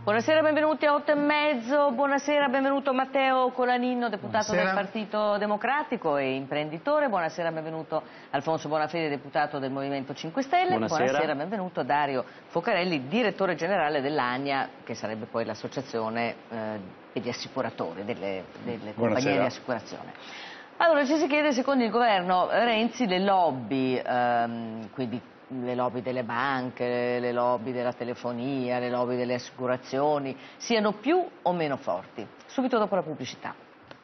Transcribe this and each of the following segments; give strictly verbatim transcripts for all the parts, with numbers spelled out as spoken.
Buonasera, benvenuti a otto e mezzo. Buonasera, benvenuto Matteo Colaninno, deputato Buonasera. del Partito Democratico e imprenditore. Buonasera, benvenuto Alfonso Bonafede, deputato del Movimento cinque Stelle. Buonasera. Buonasera, benvenuto Dario Focarelli, direttore generale dell'Ania, che sarebbe poi l'associazione eh, degli assicuratori, delle, delle compagnie di assicurazione. Allora, ci si chiede, secondo il governo Renzi, le lobby, ehm, quindi le lobby delle banche, le lobby della telefonia, le lobby delle assicurazioni, siano più o meno forti. Subito dopo la pubblicità.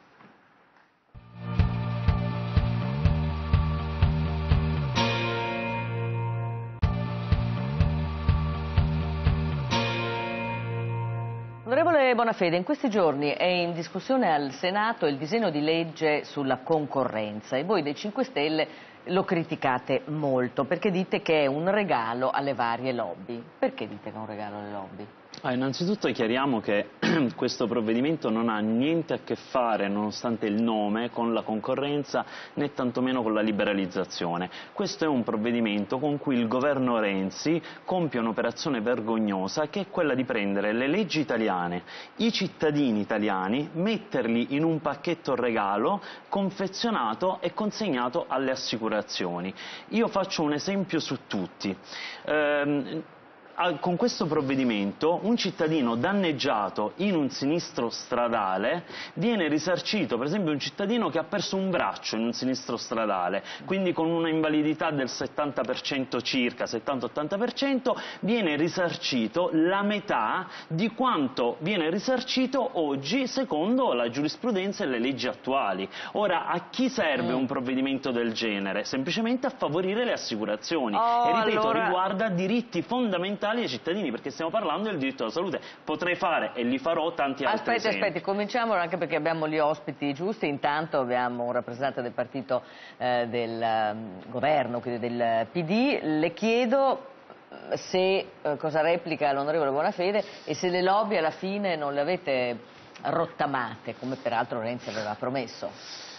Onorevole Bonafede, in questi giorni è in discussione al Senato il disegno di legge sulla concorrenza e voi dei cinque Stelle lo criticate molto perché dite che è un regalo alle varie lobby. Perché dite che è un regalo alle lobby? Ah, innanzitutto chiariamo che questo provvedimento non ha niente a che fare, nonostante il nome, con la concorrenza né tantomeno con la liberalizzazione. Questo è un provvedimento con cui il governo Renzi compie un'operazione vergognosa, che è quella di prendere le leggi italiane, i cittadini italiani, metterli in un pacchetto regalo confezionato e consegnato alle assicurazioni. Io faccio un esempio su tutti. Ehm, Con questo provvedimento un cittadino danneggiato in un sinistro stradale viene risarcito, per esempio un cittadino che ha perso un braccio in un sinistro stradale, quindi con una invalidità del settanta per cento circa, settanta ottanta per cento, viene risarcito la metà di quanto viene risarcito oggi secondo la giurisprudenza e le leggi attuali. Ora, a chi serve un provvedimento del genere? Semplicemente a favorire le assicurazioni. Oh, e ripeto, allora... riguarda diritti fondamentali ai cittadini, perché stiamo parlando del diritto alla salute. Potrei fare, e li farò, tanti altri Aspetti, esempi. aspetti, cominciamo anche perché abbiamo gli ospiti giusti. Intanto abbiamo un rappresentante del partito eh, del eh, governo, quindi del P D. Le chiedo se eh, cosa replica l'onorevole Bonafede e se le lobby alla fine non le avete rottamate, come peraltro Renzi aveva promesso.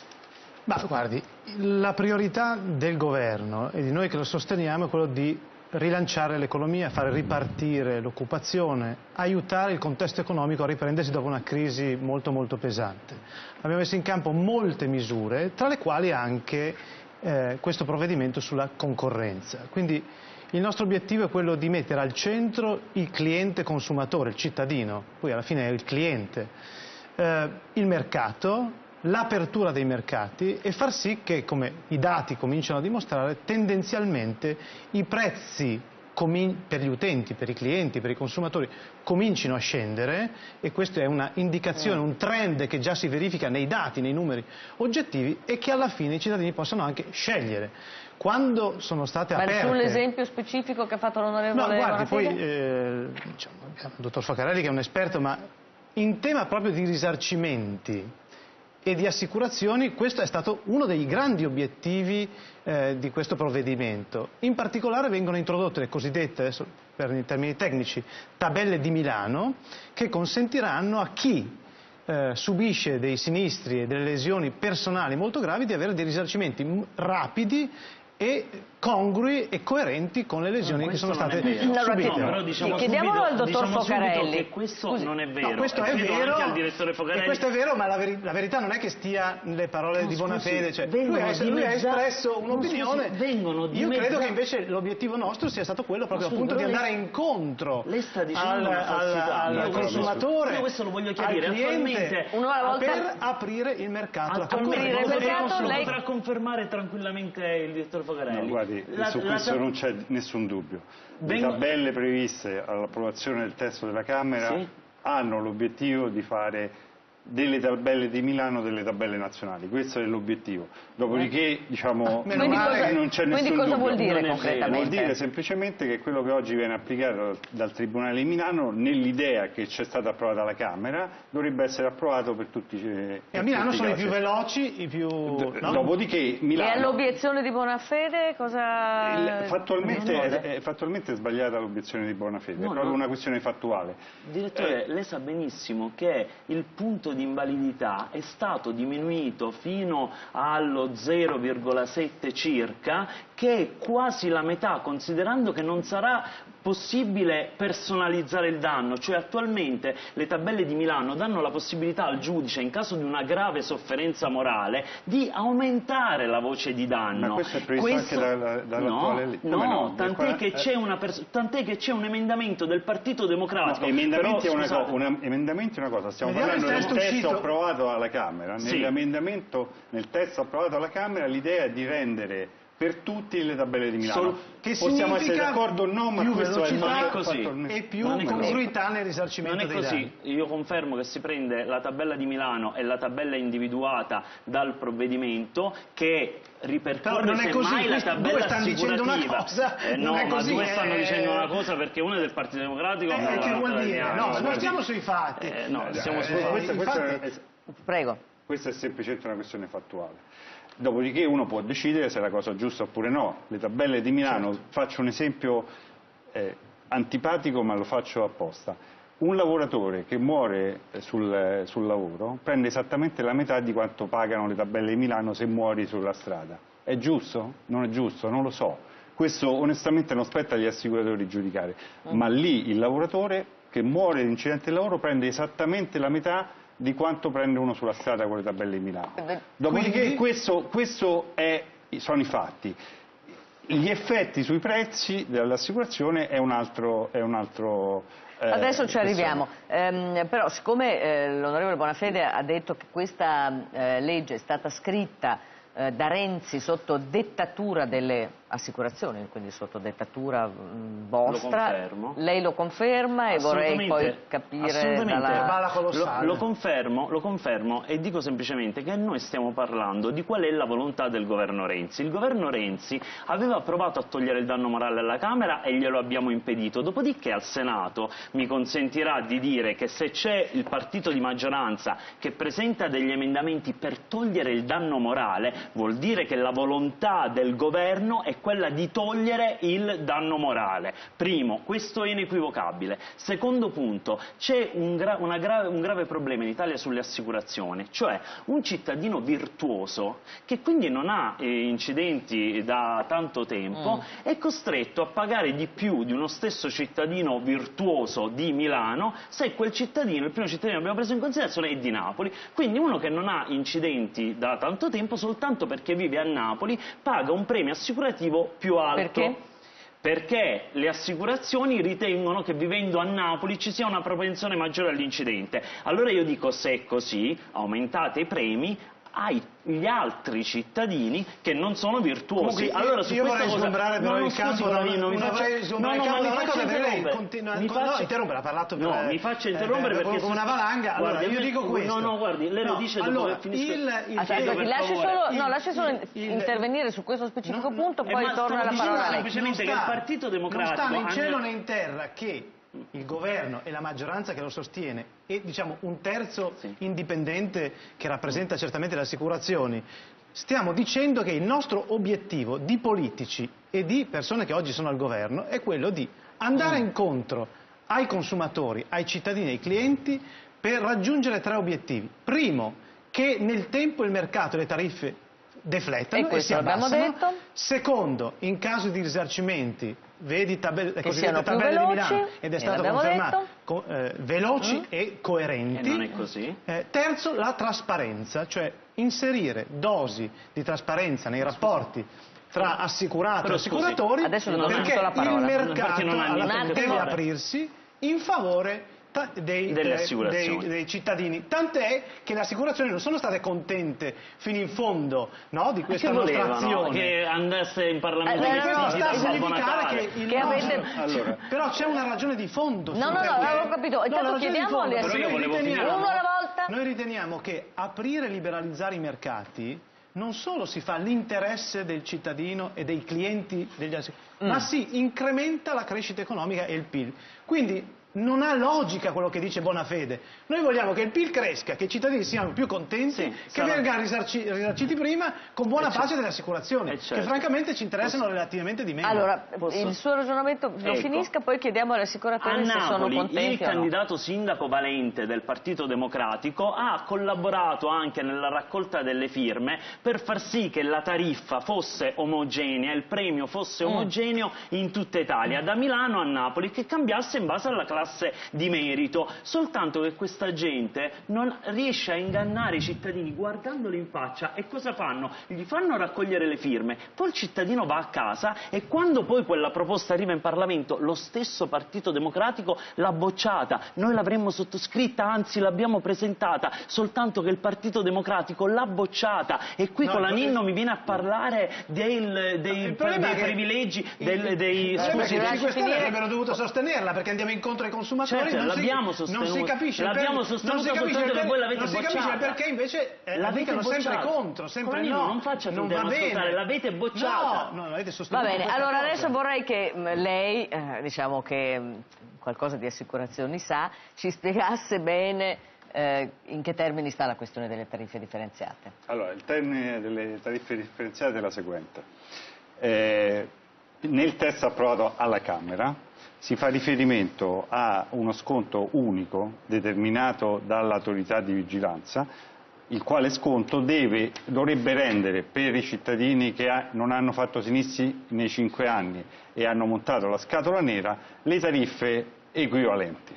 Ma guardi, la priorità del governo e di noi che lo sosteniamo è quello di rilanciare l'economia, fare ripartire l'occupazione, aiutare il contesto economico a riprendersi dopo una crisi molto molto pesante. Abbiamo messo in campo molte misure, tra le quali anche eh, questo provvedimento sulla concorrenza. Quindi il nostro obiettivo è quello di mettere al centro il cliente consumatore, il cittadino, poi alla fine è il cliente, eh, il mercato, l'apertura dei mercati e far sì che, come i dati cominciano a dimostrare, tendenzialmente i prezzi per gli utenti, per i clienti, per i consumatori comincino a scendere, e questa è una indicazione, un trend che già si verifica nei dati, nei numeri oggettivi, e che alla fine i cittadini possano anche scegliere. Quando sono state Ma aperte... sull'esempio specifico che ha fatto l'onorevole No, guardi, Bonafede? poi eh, diciamo, abbiamo il dottor Focarelli che è un esperto, ma in tema proprio di risarcimenti e di assicurazioni, questo è stato uno dei grandi obiettivi eh, di questo provvedimento. In particolare vengono introdotte le cosiddette, adesso per i termini tecnici, tabelle di Milano, che consentiranno a chi eh, subisce dei sinistri e delle lesioni personali molto gravi di avere dei risarcimenti rapidi e congrui e coerenti con le lesioni no, che sono state no, subite. No, però diciamo chiediamolo subito, al dottor diciamo Focarelli che questo Scusi. non è vero. No, questo e è vero, anche al direttore Focarelli. e questo è vero, ma la, veri la verità non è che stia nelle parole no, di Bonafede, cioè, scusi, lui, ha, lui ha espresso un'opinione. Io credo che invece l'obiettivo nostro sia stato quello proprio scusi, appunto di lei, andare incontro lei sta dicendo al, una falsità, al, al consumatore, io questo lo voglio chiarire, al cliente, una volta... per aprire il mercato. Attualmente il mercato, lo lei... potrà confermare tranquillamente il direttore Focarelli. No, guardi, la, su la, questo la... non c'è nessun dubbio. Le Vengo... tabelle previste all'approvazione del testo della Camera sì? hanno l'obiettivo di fare delle tabelle di Milano delle tabelle nazionali, questo è l'obiettivo. Dopodiché, diciamo, Meno quindi male, cosa, non c'è nessun quindi cosa dubbio. vuol dire Non è concretamente? Vuol dire semplicemente che quello che oggi viene applicato dal, dal Tribunale di Milano, nell'idea che c'è stata approvata alla Camera, dovrebbe essere approvato per tutti i casi. E a Milano sono i più veloci, i più... No? Dopodiché Milano... E all'obiezione di Bonafede cosa... Fattualmente, no, no, è, è fattualmente sbagliata l'obiezione di Bonafede, no, è proprio no. una questione fattuale. Direttore, eh, lei sa benissimo che il punto di invalidità è stato diminuito fino allo zero virgola sette circa, che è quasi la metà, considerando che non sarà possibile personalizzare il danno, cioè attualmente le tabelle di Milano danno la possibilità al giudice, in caso di una grave sofferenza morale, di aumentare la voce di danno. Ma questo è previsto questo... anche dalla, dall'attuale legge? No, no, no, tant'è che c'è una tant'è che c'è un emendamento del Partito Democratico. No, emendamenti, però, è una co una, emendamenti è una cosa, stiamo Vediamo parlando del testo uscito... approvato alla Camera. Sì. Nell'emendamento, nel testo approvato alla Camera, l'idea è di rendere per tutti le tabelle di Milano. Sol che possiamo essere d'accordo o no, ma più questo è, non è così. E più congruità nel risarcimento non è dei così. danni. Io confermo che si prende la tabella di Milano e la tabella individuata dal provvedimento, che ripercorre non è così. semmai la tabella due stanno dicendo una cosa, eh, no, non è così, ma due è... stanno dicendo una cosa, perché uno è del Partito Democratico. Eh, che vuol dire? No, no, stiamo sui fatti. Eh, no, stiamo eh, sui eh, fatti. Questa, questa Infatti... è... Prego. Questa è semplicemente una questione fattuale. Dopodiché uno può decidere se è la cosa giusta oppure no. Le tabelle di Milano, certo. Faccio un esempio eh, antipatico, ma lo faccio apposta. Un lavoratore che muore sul, sul lavoro prende esattamente la metà di quanto pagano le tabelle di Milano se muori sulla strada. È giusto? Non è giusto? Non lo so. Questo onestamente non spetta agli assicuratori giudicare, mm. ma lì il lavoratore che muore in incidente di lavoro prende esattamente la metà di quanto prende uno sulla strada con le tabelle di Milano. Dopodiché Quindi... questo, questo è, sono i fatti. Gli effetti sui prezzi dell'assicurazione è un altro... È un altro eh, Adesso ci arriviamo, ehm, però siccome eh, l'onorevole Bonafede ha detto che questa eh, legge è stata scritta eh, da Renzi sotto dettatura delle assicurazioni, quindi sotto dettatura mh, vostra, lo confermo. Lei lo conferma e vorrei poi capire dalla... lo, lo, confermo, lo confermo e dico semplicemente che noi stiamo parlando di qual è la volontà del governo Renzi. Il governo Renzi aveva provato a togliere il danno morale alla Camera e glielo abbiamo impedito, dopodiché al Senato mi consentirà di dire che se c'è il partito di maggioranza che presenta degli emendamenti per togliere il danno morale, vuol dire che la volontà del governo è quella di togliere il danno morale. Primo, questo è inequivocabile. Secondo punto, c'è un, gra una grave, un grave problema in Italia sulle assicurazioni, cioè un cittadino virtuoso che quindi non ha eh, incidenti da tanto tempo mm. è costretto a pagare di più di uno stesso cittadino virtuoso di Milano se quel cittadino, il primo cittadino che abbiamo preso in considerazione, è di Napoli. Quindi uno che non ha incidenti da tanto tempo, soltanto perché vive a Napoli, paga un premio assicurativo più alto. Perché? Perché le assicurazioni ritengono che vivendo a Napoli ci sia una propensione maggiore all'incidente. Allora io dico, se è così, aumentate i premi agli altri cittadini che non sono virtuosi. Comunque, allora su io questa vorrei cosa sgombrare però no, il campo, scusi, non, non mi faccia no, no, no, mi una cosa interrompere. lei continua, mi faccia... no, interrompere, ha parlato per, no, mi faccia interrompere eh, perché con una valanga. Allora guardi, io dico questo. No, no, guardi, lei no, lo dice allora, dopo che finisco. Il, il, Aspetta, il, lasci solo, no, lasci solo il, il, intervenire su questo specifico no, punto, eh, poi torna la parola a lei. semplicemente che il Partito Democratico non sta né in cielo né in terra che il governo e la maggioranza che lo sostiene e diciamo un terzo sì. indipendente che rappresenta certamente le assicurazioni, stiamo dicendo che il nostro obiettivo di politici e di persone che oggi sono al governo è quello di andare mm. incontro ai consumatori, ai cittadini, ai clienti per raggiungere tre obiettivi. Primo, che nel tempo il mercato e le tariffe deflettano e, e si abbassano. Detto. Secondo, in caso di risarcimenti, vedi tabelle, le cosiddette tabelle di Milano, ed è stato confermato, co eh, veloci mm. e coerenti. E non è così. Eh, terzo, la trasparenza, cioè inserire dosi di trasparenza nei rapporti tra assicurato e assicuratori, adesso non perché la parola. il mercato non alla deve aprirsi in favore Dei, dei, dei cittadini, tant'è che le assicurazioni non sono state contente fino in fondo, no, di questa nostra azione, che andasse in Parlamento. Eh, questo sta a significare che, il che nostro... avete... allora. Però c'è una ragione di fondo. No, no, no, avevo capito. Intanto no, chiediamo alle assicurazioni uno alla volta. Noi riteniamo che aprire e liberalizzare i mercati non solo si fa l'interesse del cittadino e dei clienti degli assicuratori, mm. ma si incrementa la crescita economica e il P I L. Quindi non ha logica quello che dice Bonafede. Noi vogliamo che il P I L cresca, che i cittadini siano più contenti, sì, che sarà... vengano risarci, risarciti prima con buona pace certo. delle assicurazioni, certo. che francamente ci interessano Posso... relativamente di meno. Allora, Posso... il suo ragionamento lo ecco. finisca, poi chiediamo agli assicuratori se sono contenti il candidato sindaco Valente del Partito Democratico ha collaborato anche nella raccolta delle firme per far sì che la tariffa fosse omogenea, il premio fosse omogeneo mm. in tutta Italia, da Milano a Napoli, che cambiasse in base alla classe di merito, soltanto che questa gente non riesce a ingannare i cittadini guardandoli in faccia. E cosa fanno? Gli fanno raccogliere le firme, poi il cittadino va a casa e quando poi quella proposta arriva in Parlamento lo stesso Partito Democratico l'ha bocciata. Noi l'avremmo sottoscritta, anzi l'abbiamo presentata, soltanto che il Partito Democratico l'ha bocciata. E qui no, con la Ninno mi viene a parlare del, dei, no, dei privilegi del, dei... Scusi, i cinque Stelle avrebbero dovuto sostenerla perché andiamo incontro ai consumatori. Certo, non, l'abbiamo si, non si capisce l'abbiamo sostenuta soltanto che voi l'avete bocciata. Non si capisce perché invece eh, l'avete sempre contro, sempre no. Non faccia finta di non ascoltare, l'avete bocciata. No, no, l'avete sostenuta. Va bene, allora cosa. adesso vorrei che lei, eh, diciamo che mh, qualcosa di assicurazioni sa, ci spiegasse bene eh, in che termini sta la questione delle tariffe differenziate. Allora, il termine delle tariffe differenziate è la seguente. Eh, nel testo approvato alla Camera si fa riferimento a uno sconto unico determinato dall'autorità di vigilanza, il quale sconto deve, dovrebbe rendere per i cittadini che ha, non hanno fatto sinistri nei cinque anni e hanno montato la scatola nera le tariffe equivalenti.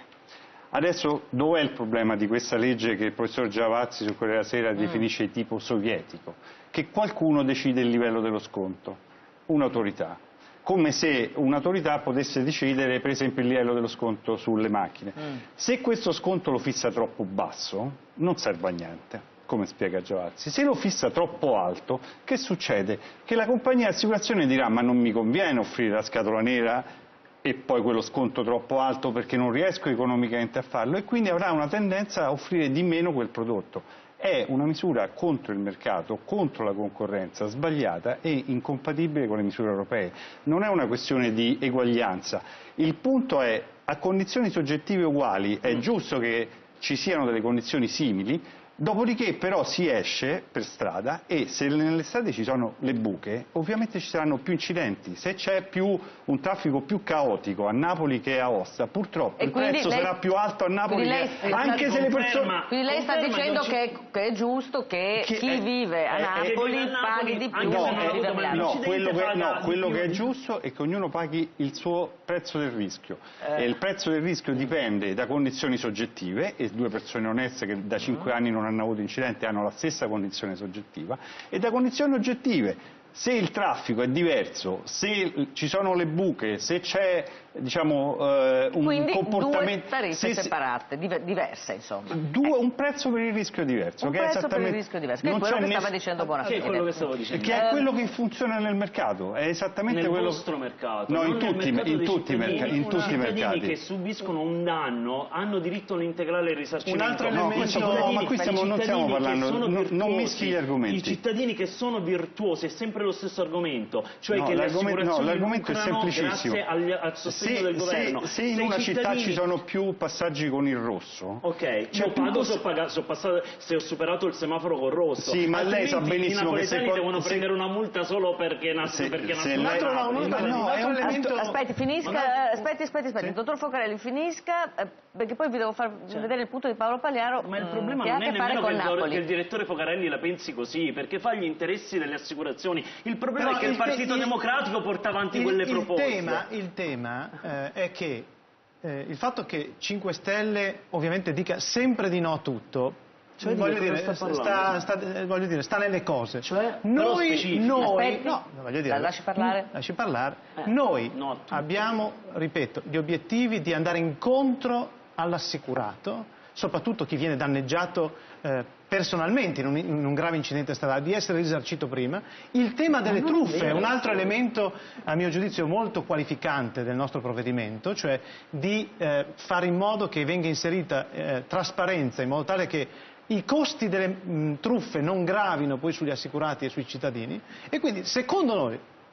Adesso dov'è il problema di questa legge che il professor Giavazzi su Corriere della Sera mm. definisce tipo sovietico? Che qualcuno decide il livello dello sconto, un'autorità. Come se un'autorità potesse decidere per esempio il livello dello sconto sulle macchine. Mm. Se questo sconto lo fissa troppo basso non serve a niente, come spiega Giavazzi. Se lo fissa troppo alto, che succede? Che la compagnia di assicurazione dirà ma non mi conviene offrire la scatola nera e poi quello sconto troppo alto perché non riesco economicamente a farlo, e quindi avrà una tendenza a offrire di meno quel prodotto. È una misura contro il mercato, contro la concorrenza, sbagliata e incompatibile con le misure europee. Non è una questione di eguaglianza. Il punto è, a condizioni soggettive uguali, è giusto che ci siano delle condizioni simili, dopodiché però si esce per strada e se nelle strade ci sono le buche, ovviamente ci saranno più incidenti. Se c'è più un traffico più caotico a Napoli che a Aosta, purtroppo e il prezzo lei, sarà più alto a Napoli lei, che, anche se le persone... Quindi lei sta dicendo che, che, che è giusto che, che chi è, vive a Napoli è, paghi di più no, se non vive a Milano. No, quello che, no, quello che è giusto è che ognuno paghi il suo prezzo del rischio. Eh. E il prezzo del rischio dipende da condizioni soggettive, e due persone oneste che da cinque anni non hanno avuto incidenti hanno la stessa condizione soggettiva, e da condizioni oggettive. Se il traffico è diverso, se ci sono le buche, se c'è diciamo eh, un Quindi comportamento... due tariffe se, separate, diverse insomma. Due, un prezzo per il rischio diverso. Un che prezzo è esattamente... per il rischio diverso, che è quello che stava dicendo Bonafede. Che è quello che stavo dicendo. Che è quello che funziona nel mercato, è esattamente nel quello... Nel vostro mercato. No, in tutti, in tutti i mercati. In tutti i mercati. che subiscono un danno hanno diritto all'integrale risarcimento. Un altro elemento... No, ma qui stiamo, non stiamo parlando, non, non mischi gli argomenti. I cittadini che sono virtuosi, è sempre lo stesso argomento. Cioè no, che le assicurazioni no, l'argomento è semplicissimo. Grazie al, al sostegno se, del governo. Se, se in se una cittadini... città ci sono più passaggi con il rosso, ok, io pago se ho, pagato, se ho passato, se ho superato il semaforo col rosso. Sì, ma lei sa benissimo che se devono se... prendere una multa solo perché nasce perché nasce lei... no, no, no, no, è un elemento... Aspetti, finisca, ma... aspetti, aspetti, aspetti. Sì. Dottor Focarelli, finisca, eh, perché poi vi devo far cioè. vedere il punto di Paolo Pagliaro. Ma il problema mh, non è nemmeno che il, che il direttore Focarelli la pensi così, perché fa gli interessi delle assicurazioni. Il problema Però è che il, il Partito il, Democratico porta avanti il, quelle il proposte. Tema, il tema eh, è che eh, il fatto che cinque Stelle ovviamente dica sempre di no a tutto, cioè, voglio, dire, sta sta, sta, voglio dire, sta nelle cose. Cioè, noi, noi Aspetti, no, voglio dire, lasci parlare. Lasci parlare. Eh, noi no, abbiamo, ripeto, gli obiettivi di andare incontro all'assicurato, soprattutto chi viene danneggiato eh, personalmente in un, in un grave incidente stradale, di essere risarcito prima. Il tema delle truffe è un altro elemento, a mio giudizio, molto qualificante del nostro provvedimento, cioè di eh, fare in modo che venga inserita eh, trasparenza, in modo tale che i costi delle mh, truffe non gravino poi sugli assicurati e sui cittadini, e quindi secondo noi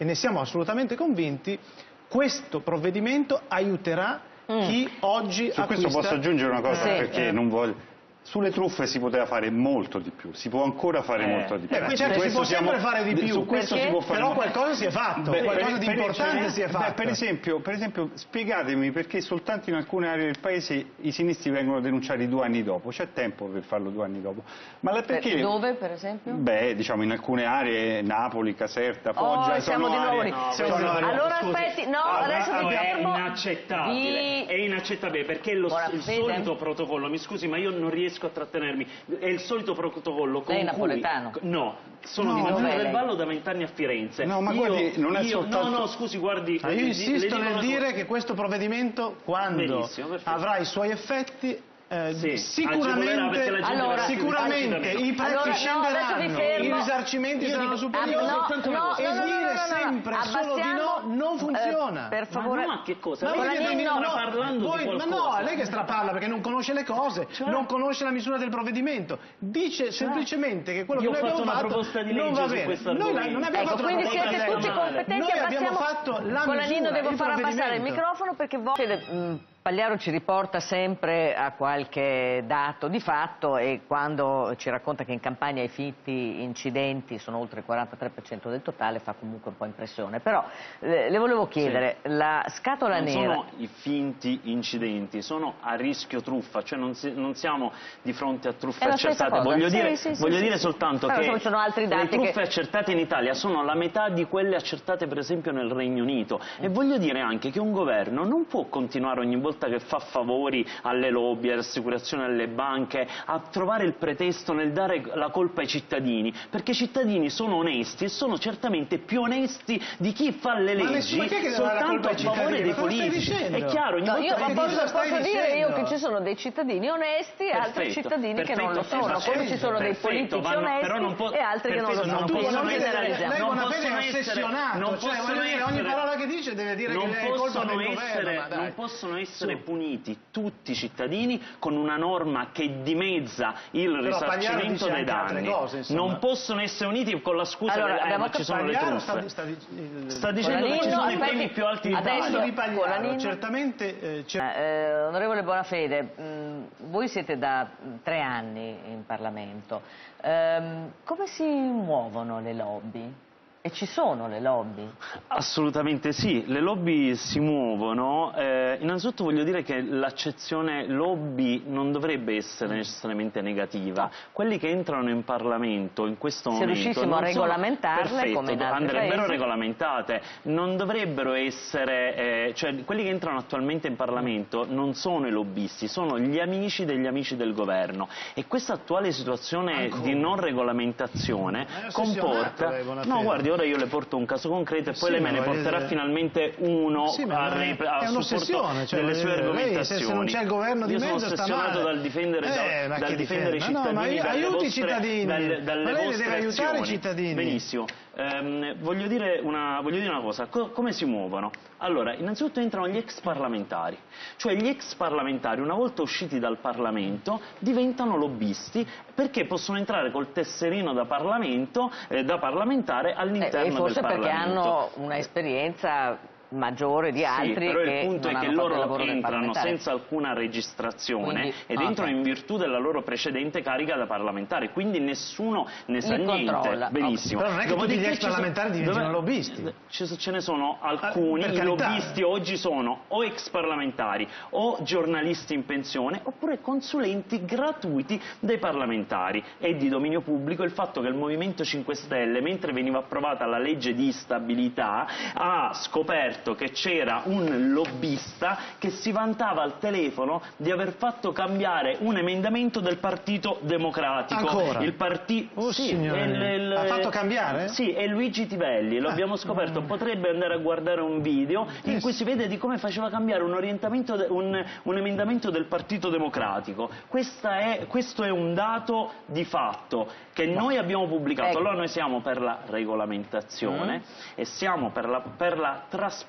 e ne siamo assolutamente convinti, questo provvedimento aiuterà mm. chi oggi Su acquista... questo posso aggiungere una cosa, sì. perché eh. non voglio... Sulle truffe si poteva fare molto di più, si può ancora fare eh, molto di più. Eh, certo, si può siamo, sempre fare di più, su questo si può fare però molto. qualcosa si è fatto, Beh, qualcosa per, di per importante cioè, si è fatto. Beh, per, esempio, per esempio, spiegatemi perché soltanto in alcune aree del paese i sinistri vengono denunciati due anni dopo, c'è tempo per farlo due anni dopo. Ma la, perché... Per, dove, per esempio? Beh, diciamo in alcune aree, Napoli, Caserta, Foggia, oh, siamo sono di nuovo aree... lì. No, sono sono allora scusi, aspetti, no, ah, adesso ti è fermo. inaccettabile, Di... è inaccettabile perché lo, il fede. solito protocollo, mi scusi ma io non riesco a trattenermi, è il solito protocollo con lei è cui... napoletano? No, sono no, di Maggiore del lei? Vallo da vent'anni a Firenze. No, ma io, guardi, non è io, soltanto... No, no, scusi, guardi... Ma io insisto nel dire cosa... che questo provvedimento, quando avrà i suoi effetti, Eh, sì, sicuramente, allora, sicuramente i prezzi allora, scenderanno, no, i risarcimenti io saranno dico, superiori, ah, no, no, e no, no, dire no, no, sempre no, solo di no non funziona. Eh, per favore. Ma no, che cosa? Ma lei voi sta no, parlando voi, di qualcosa. Ma no, è lei che straparla perché non conosce le cose, cioè, non conosce la misura del provvedimento, dice semplicemente che quello io che noi abbiamo una fatto proposta di non va su bene. Noi non abbiamo ecco, fatto quindi una proposta siete di tutti legge. competenti. Noi abbiamo fatto la Colanino, misura, devo il far abbassare il provvedimento. microfono perché voi... Pagliaro ci riporta sempre a qualche dato di fatto e quando ci racconta che in Campania i finti incidenti sono oltre il quarantatré per cento del totale fa comunque un po' impressione. Però le, le volevo chiedere, sì. la scatola non nera... Non sono i finti incidenti, sono a rischio truffa, cioè non, si, non siamo di fronte a truffe accertate. Voglio sì, dire, sì, sì, voglio sì, dire sì. soltanto Però, che insomma, sono altri dati le truffe che... accertate in Italia sono la metà di quelle accertate per esempio nel Regno Unito. Mm. E voglio dire anche che un governo non può continuare ogni volta che fa favore alle lobby, alle assicurazioni, alle banche, a trovare il pretesto nel dare la colpa ai cittadini, perché i cittadini sono onesti e sono certamente più onesti di chi fa le leggi soltanto a favore dei politici. È chiaro, ogni no, volta io che posso, dice... posso dire io che ci sono dei cittadini onesti e perfetto, altri cittadini perfetto, che non lo sono, perfetto, come ci sono dei perfetto, politici vanno, onesti però non può, e altri che non lo sono, non quindi non Lei generalizziamo. Non Bonafede è possono essere, ossessionato, non cioè, possono dire, essere, ogni parola che dice deve dire non che è colpa possono del essere, governo, ma dai. non possono essere Su. puniti tutti i cittadini con una norma che dimezza il Però risarcimento dei danni. Cose, non possono essere uniti con la scusa allora, che eh, ma ci sono le truffe. Sta, sta, sta, sta dicendo Colanino, che ci sono aspetti, i premi più alti d'Italia. adesso di Pagliaro, Colanino. certamente... Eh, eh, onorevole Bonafede, mh, voi siete da mh, tre anni in Parlamento. Ehm, come si muovono le lobby? E ci sono le lobby? Assolutamente sì, le lobby si muovono. Eh, innanzitutto voglio dire che l'accezione lobby non dovrebbe essere necessariamente negativa. Quelli che entrano in Parlamento in questo Se momento... Se riuscissimo a regolamentarle perfetto, come in altri andrebbero paesi. regolamentate. Non dovrebbero essere... Eh, cioè quelli che entrano attualmente in Parlamento non sono i lobbisti, sono gli amici degli amici del governo. E questa attuale situazione Ancora. di non regolamentazione comporta... Lei, no, guardi, ora io le porto un caso concreto e poi sì, lei me ne porterà dire... finalmente uno sì, a, è, a è supporto cioè, delle sue lei, argomentazioni. Se, se non c'è il governo di io mezzo sono sta ossessionato male. dal difendere, eh, da, dal difendere i cittadini, no, ma dalle aiuti vostre, i cittadini. dalle, dalle ma lei vostre deve aiutare azioni. i cittadini. Benissimo. Um, voglio, dire una, voglio dire una cosa, Co come si muovono? Allora, innanzitutto entrano gli ex parlamentari, cioè gli ex parlamentari una volta usciti dal Parlamento diventano lobbisti perché possono entrare col tesserino da, Parlamento, eh, da parlamentare all'interno eh, forse del Parlamento. Perché hanno una esperienza maggiore di altri, sì, però che il punto non è che loro entrano senza alcuna registrazione quindi, ed okay. entrano in virtù della loro precedente carica da parlamentare, quindi nessuno ne sa Li niente. controlla. Benissimo. Okay. Però non è che tutti gli ex parlamentari diventano dove... lobbisti. Ce ne sono alcuni, ah, i lobbisti oggi sono o ex parlamentari o giornalisti in pensione oppure consulenti gratuiti dei parlamentari. È di dominio pubblico il fatto che il Movimento cinque Stelle, mentre veniva approvata la legge di stabilità, ha scoperto che c'era un lobbista che si vantava al telefono di aver fatto cambiare un emendamento del Partito Democratico. Ancora? Il parti... oh, sì, il, il... ha fatto cambiare? Sì, è Luigi Tivelli, lo ah. abbiamo scoperto, potrebbe andare a guardare un video in yes. cui si vede di come faceva cambiare un, orientamento de... un, un emendamento del Partito Democratico. Questa è... Questo è un dato di fatto che Ma... noi abbiamo pubblicato. Ecco. Allora noi siamo per la regolamentazione mm. e siamo per la, per la trasparenza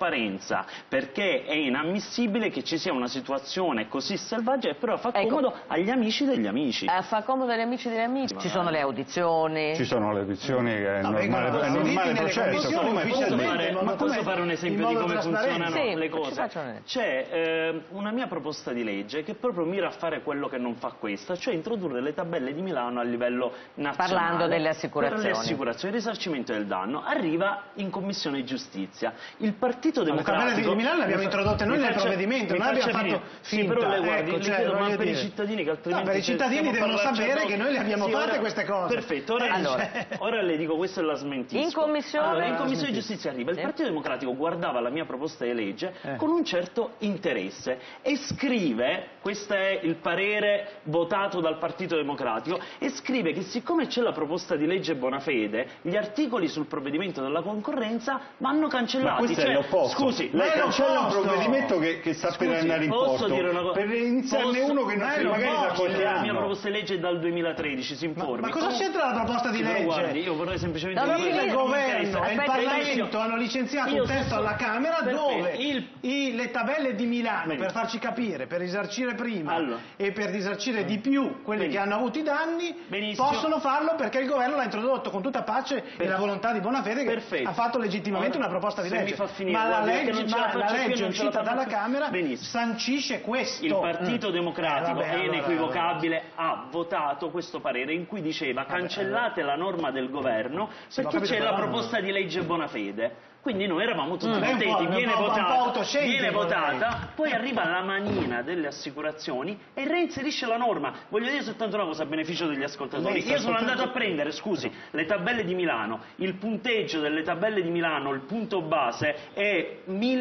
trasparenza, perché è inammissibile che ci sia una situazione così selvaggia e però fa ecco. comodo agli amici degli amici. Eh, fa comodo agli amici degli amici. Ci sono le audizioni. Ci sono le audizioni, che è No, normale, vengono è normale processo. commissioni, Posso fare, ma posso come- fare un esempio in di modo come trasparente? funzionano Sì, le ci cose? facciano- C'è eh, una mia proposta di legge che proprio mira a fare quello che non fa questa, cioè introdurre le tabelle di Milano a livello nazionale. Parlando delle assicurazioni. Per le assicurazioni, il risarcimento del danno. Arriva in Commissione Giustizia. Il Partito Democratico... Le tabelle di Milano le abbiamo introdotte noi Mi nel faccia- provvedimento, mi non abbiamo faccia fatto finire. finta. Sì, però le guardi, ecco, le cioè, chiedo, ma voglio per i dire- cittadini che altrimenti... No, per i se cittadini stiamo devono parlando- sapere che noi le abbiamo Sì, fatte ora- queste cose. Perfetto, ora, Allora. ora le dico, questo è la smentisco. In Commissione- Allora, in Ah, Commissione smentisco. Giustizia arriva, il Sì. Partito Democratico guardava la mia proposta di legge Eh. con un certo interesse e scrive, questo è il parere votato dal Partito Democratico, e scrive che siccome c'è la proposta di legge Bonafede, gli articoli sul provvedimento della concorrenza vanno cancellati. Ma questo Cioè, è l'opposto. Scusi, lei è cancella un l'opposto. provvedimento che, che sta per Scusi, andare in posso porto dire una cosa? per iniziarne Posso- uno che non Ma è si magari da l'opposto. qualche La mia anno. proposta di legge è dal duemilatredici, si informi. Ma cosa Comunque- c'entra la proposta di Sì, però legge? guardi, io vorrei semplicemente No, no, dire Il finire. che governo e il Aspetta, Parlamento io- hanno licenziato io un testo so- alla Camera Perfetto, dove il- i- le tabelle di Milano, Benissimo. per farci capire, per risarcire prima Allora. e per risarcire di più quelli Benissimo. che hanno avuto i danni, Benissimo. possono farlo perché il governo l'ha introdotto con tutta pace e la volontà di Bonafede, che Perfetto. ha fatto legittimamente Ora, una proposta di se legge. mi fa finire, ma la guardi, che legge, non ce la ma la faccio più, legge non ce la uscita faccio dalla più. Camera Benissimo. sancisce questo. Il Partito Mm. Democratico Eh, vabbè, è allora, inequivocabile, ha votato questo parere in cui diceva cancellate la norma del governo Sì, perché ho capito, c'è la però- proposta di legge Bonafede. Quindi noi eravamo tutti Lei è un po'- contenti, un viene po'- un po' votata, autoscettico, viene lei. votata, poi arriva la manina delle assicurazioni e reinserisce la norma. Voglio dire soltanto una cosa a beneficio degli Lei ascoltatori. sta Io sono soltanto- andato a prendere, scusi, le tabelle di Milano, il punteggio delle tabelle di Milano, il punto base è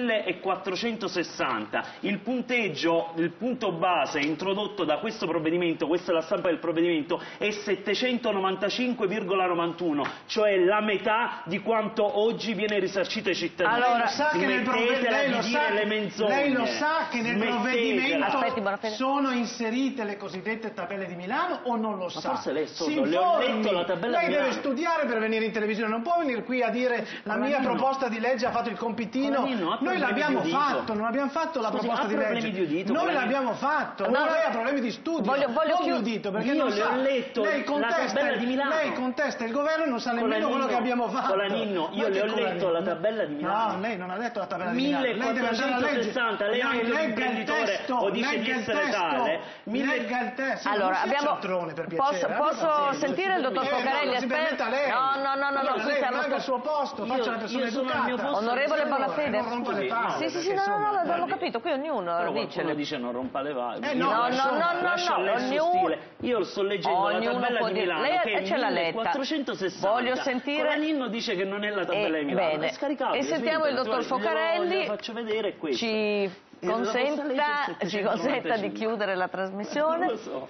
millequattrocentosessanta, il punteggio, il punto base introdotto da questo provvedimento, questa è la stampa del provvedimento, è settecentonovantacinque virgola novantuno, cioè la metà di quanto oggi viene risarcito ai cittadini. Allora, Lei lo sa che nel prove- Smettetela lei di lo dire sa- le menzogne. lei lo sa che nel Smettetela. provvedimento Aspetti, Bonafede. sono inserite le cosiddette tabelle di Milano o non lo sa? forse lei è sordo, Si le ho informi. letto la tabella lei di deve Milano. studiare per venire in televisione, non può venire qui a dire la mia Colanino. proposta di legge ha fatto il compitino. Colanino, ha Noi problemi l'abbiamo di udito. fatto, non abbiamo fatto la Scusi, proposta ha di problemi legge. di udito, Noi Colanino. l'abbiamo fatto, No, non no. lei ha problemi di studio. Voglio- voglio non di chiud- udito, perché Io non le sa. ho letto lei la contesta, tabella di Milano. lei contesta il governo e non sa nemmeno quello che abbiamo fatto. Colaninno, io Ma le che ho letto Colanino? la tabella di Milano. No, lei non ha letto la tabella di Milano. Lei deve andare a leggere. millequattrocentosessanta, lei è anche un legga il imprenditore testo, o dice di legga il essere testo, tale. Mille- legga il testo. Allora, non sia abbiamo... cialtrone, per posso, piacere, abbia posso pazienza. sentire il dottor Eh, Focarelli? no, si permetta lei. No, no, no, no, no, Allora, qui lei stiamo... rimanga al suo posto, Io- faccia una persona io sono al mio educata. posto. Onorevole Allora, Bonafede. non rompa le Scusi, palle. no, Sì, sì, sì, perché, no, no, no, insomma, l'abbiamo guardi, capito, qui ognuno Però dice... qualcuno dice non rompa le valle. Eh, Io no, lascio- no, no, no, lascio a no, lei il suo ognuno- stile. Io sto leggendo Ognuno la tabella può di dire- Milano lei che è ce l'ha letta. millequattrocentosessanta. Voglio sentire- Colanino dice che non è la tabella Eh, di Milano. bene. È scaricabile. E sentiamo su il dottor internet. Focarelli. Glielo- glielo faccio vedere è questo. Ci la vostra legge consenta, è ci consenta di settecentonovantacinque. chiudere la Non trasmissione lo so.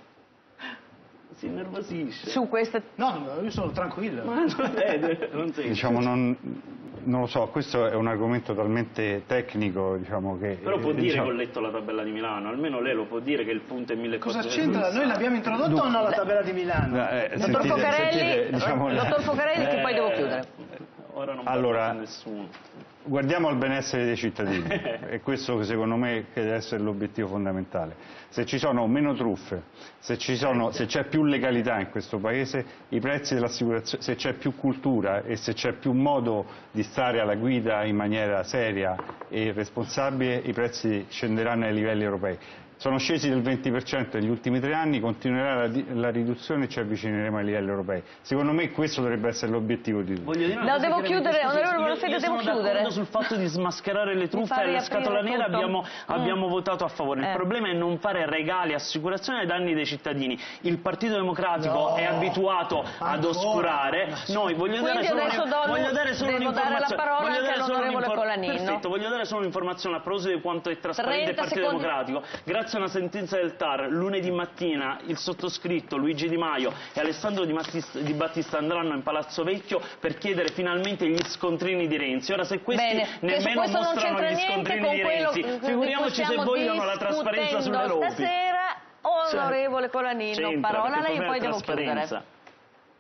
Si innervosisce. su queste... No, no, io sono tranquillo. Ma non vede, non sente. Diciamo, non, non lo so, questo è un argomento talmente tecnico, diciamo, che... Però può eh, dire diciamo- che ho letto la tabella di Milano, almeno lei lo può dire che il punto è Cosa millequattrocento. c'entra? Noi l'abbiamo introdotto o no la tabella di Milano? Eh, Dottor sentite- Focarelli, sentite, diciamo, eh, dottor Focarelli, che poi devo Eh, chiudere. Ora non Allora- parla con nessuno. Guardiamo al benessere dei cittadini, è questo che secondo me che deve essere l'obiettivo fondamentale. Se ci sono meno truffe, se ci sono- se c'è più legalità in questo Paese, i prezzi dell'assicurazione, se c'è più cultura e se c'è più modo di stare alla guida in maniera seria e responsabile, i prezzi scenderanno ai livelli europei. Sono scesi del venti per cento negli ultimi tre anni, continuerà la, di- la riduzione e ci avvicineremo ai livelli europei. Secondo me questo dovrebbe essere l'obiettivo di tutti. Voglio dire una No, cosa devo chiaramente, chiudere, scusi, onorevole io- Bonafede, io devo sono chiudere. d'accordo sul fatto di smascherare le truffe fa e le riaprire scatola nera tutto. abbiamo, Mm. abbiamo votato a favore. Il Eh. problema è non fare regali, assicurazioni ai danni dei cittadini. Il Partito Democratico No, è abituato ad ancora. oscurare. Noi voglio dare Quindi solo, adesso do- voglio dare solo devo dare la un'informazione. parola Voglio anche dare solo all'onorevole un'infor- Colanino. Perfetto, voglio dare solo un'informazione a proposito di quanto è trasparente il trenta Partito secondi. Democratico. Grazie a una sentenza del T A R, lunedì mattina il sottoscritto Luigi Di Maio e Alessandro Di, Mattis- Di Battista andranno in Palazzo Vecchio per chiedere finalmente gli scontrini di Renzi. Ora, se questi Bene, questo- nemmeno questo non mostrano c'entra gli niente scontrini con di quello Renzi, di cui figuriamoci se stiamo vogliono la trasparenza sulle discutendo lobby. stasera. Onorevole Colanino, C'entra, parola a perché lei e il poi problema è devo chiudere. trasparenza.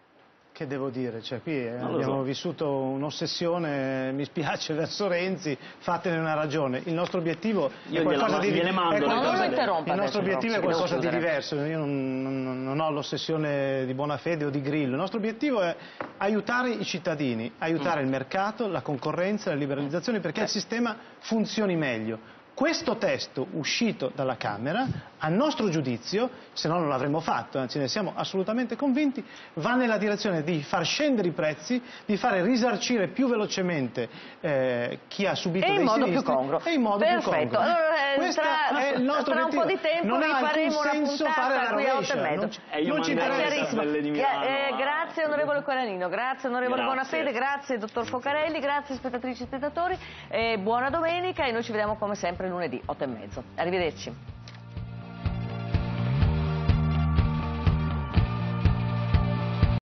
Che devo dire? Cioè, qui eh, abbiamo so. vissuto un'ossessione, mi spiace, verso Renzi, fatene una ragione. Il nostro obiettivo Io è qualcosa gliela, di, gliele mando, è qualcosa, non lo interrompa il nostro adesso, obiettivo però, è qualcosa di chiudere. diverso. Io non, non, non ho l'ossessione di buona fede o di Grillo. Il nostro obiettivo è aiutare i cittadini, aiutare mm. il mercato, la concorrenza, le liberalizzazioni, perché eh. il sistema funzioni meglio. Questo testo uscito dalla Camera, a nostro giudizio, se no non l'avremmo fatto, anzi ne siamo assolutamente convinti, va nella direzione di far scendere i prezzi, di fare risarcire più velocemente eh, chi ha subito e dei in modo sinistri più congruo. e in modo Perfetto. più congruo. Allora, Questo tra, è il nostro tra un po' di tempo non vi ha faremo una senso fare puntata la qui a otto e rovescia, mezzo. non ci, eh, non ci È interessa. chiarissimo. Di Milano, eh, grazie onorevole Quaranino, grazie onorevole Grazie. Bonafede, grazie dottor Focarelli, grazie spettatrici e spettatori, eh, buona domenica e noi ci vediamo come sempre lunedì otto e mezzo. Arrivederci.